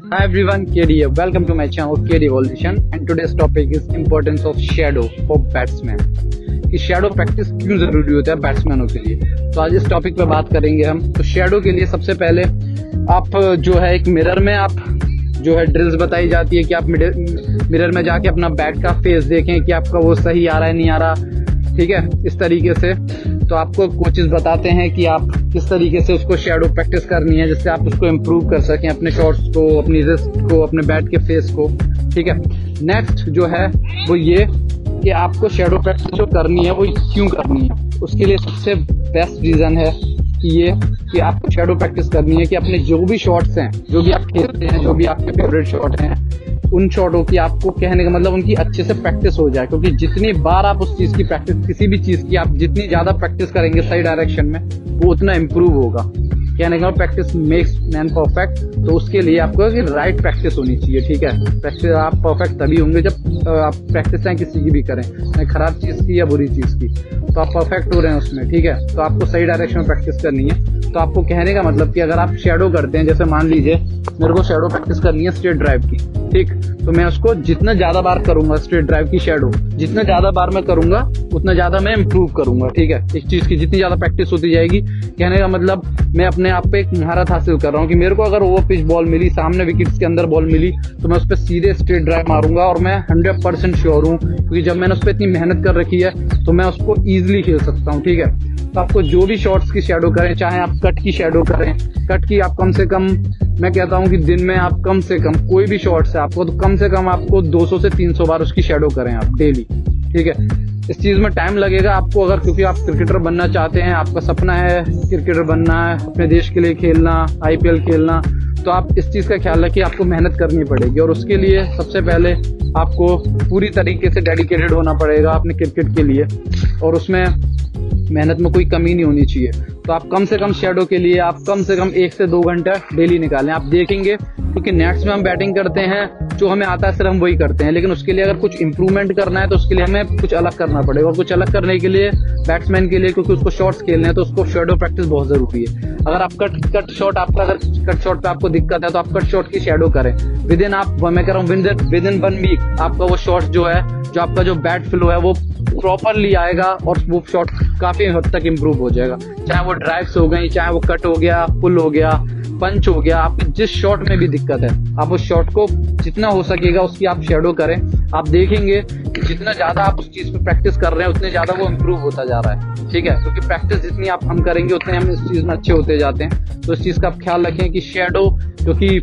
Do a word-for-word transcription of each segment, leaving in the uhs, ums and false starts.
Hi everyone, K D here. Welcome to my channel K D Evolution and today's topic is importance of shadow for batsman. कि shadow practice क्यों जरूरी होता है बैट्समैनों के लिए। तो आज इस टॉपिक पे बात करेंगे हम। तो शैडो के लिए सबसे पहले आप जो है एक मिरर में आप जो है ड्रिल्स बताई जाती है कि आप मिरर में जाके अपना बैट का फेस देखें कि आपका वो सही आ रहा है नहीं आ रहा, ठीक है, इस तरीके से। तो आपको कोचेस बताते हैं कि आप किस तरीके से उसको शैडो प्रैक्टिस करनी है जिससे आप उसको इम्प्रूव कर सकें, अपने शॉट्स को, अपनी रिस्ट को, अपने बैट के फेस को, ठीक है। नेक्स्ट जो है वो ये कि आपको शैडो प्रैक्टिस जो करनी है वो क्यों करनी है। उसके लिए सबसे बेस्ट रीजन है कि ये कि आपको शैडो प्रैक्टिस करनी है कि अपने जो भी शॉट्स हैं, जो भी आप खेलते हैं, जो भी आपके फेवरेट शॉट हैं, उन शॉटों की आपको कहने का मतलब उनकी अच्छे से प्रैक्टिस हो जाए। क्योंकि जितनी बार आप उस चीज की प्रैक्टिस, किसी भी चीज की आप जितनी ज्यादा प्रैक्टिस करेंगे सही डायरेक्शन में, वो उतना इम्प्रूव होगा। कहने का प्रैक्टिस मेक्स मैन परफेक्ट। तो उसके लिए आपको कि राइट प्रैक्टिस होनी चाहिए, ठीक है। प्रैक्टिस आप परफेक्ट तभी होंगे जब आप प्रैक्टिस चाहे किसी की भी करें, चाहे खराब चीज की या बुरी चीज की, तो आप परफेक्ट हो रहे हैं उसमें, ठीक है। तो आपको सही डायरेक्शन में प्रैक्टिस करनी है। तो आपको कहने का मतलब कि अगर आप शैडो करते हैं, जैसे मान लीजिए मेरे को शैडो प्रैक्टिस करनी है स्ट्रेट ड्राइव की, ठीक, तो मैं उसको जितना ज्यादा बार करूंगा स्ट्रेट ड्राइव की शैडो, जितना ज्यादा बार मैं करूंगा उतना ज्यादा मैं इम्प्रूव करूंगा, ठीक है। एक चीज की जितनी ज्यादा प्रैक्टिस होती जाएगी, कहने का मतलब मैं अपने आप पे एक महारत हासिल कर रहा हूँ कि मेरे को अगर ओवर पिच बॉल मिली, सामने विकेट्स के अंदर बॉल मिली, तो मैं उस पर सीधे स्ट्रेट ड्राइव मारूंगा। और मैं हंड्रेड परसेंट श्योर हूँ क्योंकि जब मैंने उस पर इतनी मेहनत कर रखी है तो मैं उसको ईजिली खेल सकता हूँ, ठीक है। तो आपको जो भी शॉट्स की शैडो करें, चाहे आप कट की शैडो करें, कट की आप कम से कम, मैं कहता हूं कि दिन में आप कम से कम कोई भी शॉट्स है आपको, तो कम से कम आपको दो सौ से तीन सौ बार उसकी शैडो करें आप डेली, ठीक है। इस चीज में टाइम लगेगा आपको, अगर क्योंकि आप क्रिकेटर बनना चाहते हैं, आपका सपना है क्रिकेटर बनना है, अपने देश के लिए खेलना, आईपीएल खेलना, तो आप इस चीज का ख्याल रखिए, आपको मेहनत करनी पड़ेगी। और उसके लिए सबसे पहले आपको पूरी तरीके से डेडिकेटेड होना पड़ेगा अपने क्रिकेट के लिए, और उसमें मेहनत में कोई कमी नहीं होनी चाहिए। तो आप कम से कम शैडो के लिए आप कम से कम एक से दो घंटा डेली निकालें। आप देखेंगे क्योंकि नेट्स में हम बैटिंग करते हैं, जो हमें आता है सिर्फ हम वही करते हैं, लेकिन उसके लिए अगर कुछ इंप्रूवमेंट करना है तो उसके लिए हमें कुछ अलग करना पड़ेगा। और कुछ अलग करने के लिए बैट्समैन के लिए, क्योंकि उसको शॉट्स खेलने हैं, तो उसको शैडो प्रैक्टिस बहुत जरूरी है। अगर आप कट कट शॉट आपका अगर कट शॉट पे आपको दिक्कत है तो आप कट शॉट की शैडो करें। विद इन आप मैं कह रहा हूँ विद इन वन वीक आपका वो शॉट जो है, जो आपका जो बैट फ्लो है वो प्रॉपरली आएगा और वो शॉट काफी हद तक इम्प्रूव हो जाएगा। चाहे वो ड्राइव्स हो गई, चाहे वो कट हो गया, पुल हो गया, पंच हो गया, आपको जिस शॉट में भी दिक्कत है आप उस शॉट को जितना हो सकेगा उसकी आप शैडो करें। आप देखेंगे कि जितना ज्यादा आप उस चीज पे प्रैक्टिस कर रहे हैं उतने ज्यादा वो इम्प्रूव होता जा रहा है, ठीक है। क्योंकि प्रैक्टिस जितनी आप हम करेंगे उतने हम इस चीज में अच्छे होते जाते हैं। तो इस चीज का आप ख्याल रखें कि शैडो, क्योंकि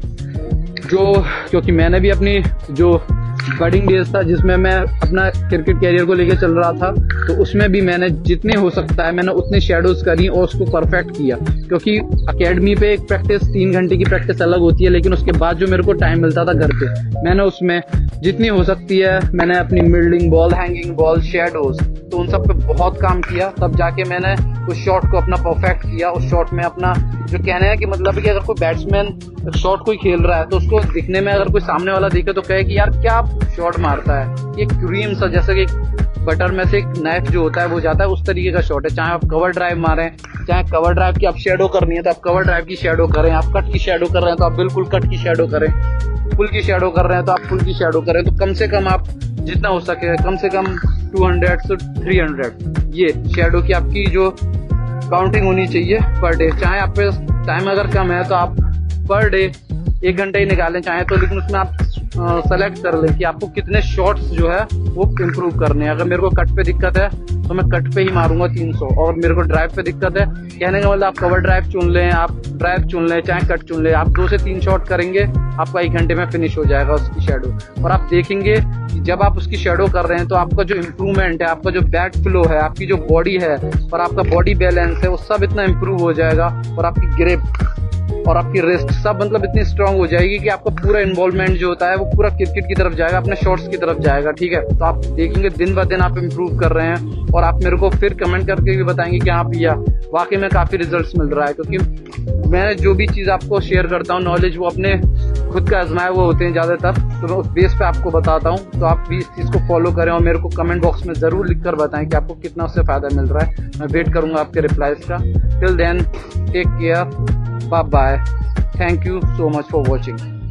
जो क्योंकि मैंने भी अपनी जो बडिंग डेज था जिसमें मैं अपना क्रिकेट कैरियर को लेकर चल रहा था, तो उसमें भी मैंने जितने हो सकता है मैंने उतने शैडोज करी और उसको परफेक्ट किया। क्योंकि एकेडमी पे एक प्रैक्टिस तीन घंटे की प्रैक्टिस अलग होती है, लेकिन उसके बाद जो मेरे को टाइम मिलता था घर पे, मैंने उसमें जितनी हो सकती है मैंने अपनी middling ball, hanging ball, shadows, तो उन सब पे बहुत काम किया। तब जाके मैंने उस शॉट को अपना परफेक्ट किया। उस शॉट में अपना जो कहने है कि मतलब कि अगर कोई बैट्समैन शॉट कोई खेल रहा है तो उसको दिखने में अगर कोई सामने वाला दिखे तो कहे कि यार क्या शॉट मारता है, ये क्रीम सा, जैसे कि बटर में से एक नाइफ जो होता है वो जाता है, उस तरीके का शॉट है। चाहे आप कवर ड्राइव मारें, चाहे कवर ड्राइव की आप शैडो करनी है तो आप कवर ड्राइव की शैडो करें, आप कट की शैडो कर रहे हैं तो आप बिल्कुल कट की शैडो करें, पुल की शैडो कर रहे हैं तो आप पुल की शैडो करें। तो कम से कम आप जितना हो सके कम से कम टू हंड्रेड से थ्री हंड्रेड ये शैडो की आपकी जो काउंटिंग होनी चाहिए पर डे। चाहे आप पे टाइम अगर कम है तो आप पर डे एक घंटे ही निकालें चाहे तो, लेकिन उसमें आप सेलेक्ट कर लें कि आपको कितने शॉट्स जो है वो इम्प्रूव करने हैं। अगर मेरे को कट पे दिक्कत है तो मैं कट पे ही मारूंगा तीन सौ, और मेरे को ड्राइव पे दिक्कत है, कहने का मतलब आप कवर ड्राइव चुन लें, आप ड्राइव चुन लें, चाहे कट चुन लें, आप दो से तीन शॉट करेंगे आपका एक घंटे में फिनिश हो जाएगा उसकी शैडो। और आप देखेंगे कि जब आप उसकी शैडो कर रहे हैं तो आपका जो इम्प्रूवमेंट है, आपका जो बैट फ्लो है, आपकी जो बॉडी है और आपका बॉडी बैलेंस है, वो सब इतना इम्प्रूव हो जाएगा। और आपकी ग्रिप और आपकी रिस्ट सब मतलब इतनी स्ट्रांग हो जाएगी कि आपका पूरा इन्वॉल्वमेंट जो होता है वो पूरा क्रिकेट की तरफ जाएगा, अपने शॉट्स की तरफ जाएगा, ठीक है। तो आप देखेंगे दिन ब दिन आप इम्प्रूव कर रहे हैं और आप मेरे को फिर कमेंट करके भी बताएंगे कि आप या वाकई में काफी रिजल्ट्स मिल रहा है। क्योंकि मैं जो भी चीज आपको शेयर करता हूँ नॉलेज, वो अपने खुद का आजमाए हुए होते हैं ज्यादातर, तो मैं उस बेस पे आपको बताता हूँ। तो आप भी इस चीज को फॉलो करें और मेरे को कमेंट बॉक्स में जरूर लिखकर बताएं कि आपको कितना उससे फायदा मिल रहा है। मैं वेट करूंगा आपके रिप्लाईज का। Till then take care, bye bye, thank you so much for watching.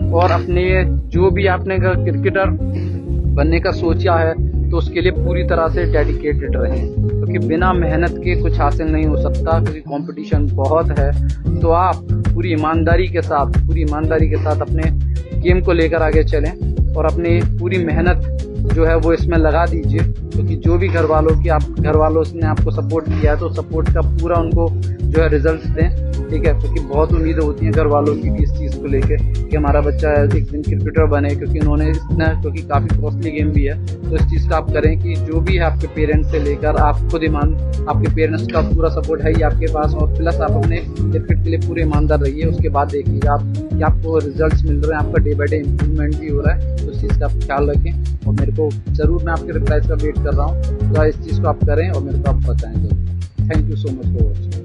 और अपने जो भी आपने क्रिकेटर बनने का सोचा है तो उसके लिए पूरी तरह से डेडिकेटेड रहें, क्योंकि बिना मेहनत के कुछ हासिल नहीं हो सकता, क्योंकि कंपटीशन बहुत है। तो आप पूरी ईमानदारी के साथ पूरी ईमानदारी के साथ अपने गेम को लेकर आगे चलें और अपनी पूरी मेहनत जो है वो इसमें लगा दीजिए, क्योंकि जो भी घर वालों की आप घर वालों ने आपको सपोर्ट किया है तो सपोर्ट का पूरा उनको जो है रिजल्ट दें, ठीक है। क्योंकि बहुत उम्मीदें होती हैं घर वालों की भी इस चीज़ को लेकर कि हमारा बच्चा एक दिन क्रिकेटर बने, क्योंकि उन्होंने इतना क्योंकि काफ़ी कॉस्टली गेम भी है। तो इस चीज़ का आप करें कि जो भी है आपके पेरेंट्स से लेकर आप खुद ईमान आपके पेरेंट्स का पूरा सपोर्ट है ही आपके पास, और प्लस आप अपने क्रिकेट के लिए पूरे ईमानदार रहिए। उसके बाद देखिएगा आप कि आपको रिजल्ट्स मिल रहे हैं, आपका डे बाई डे इम्प्रूवमेंट भी हो रहा है। तो इस चीज़ का आप ख्याल रखें और मेरे को ज़रूर मैं आपके रिप्लाइज का वेट कर रहा हूँ। तो इस चीज़ को आप करें और मेरे को आप बताएं। Thank you so much for watching.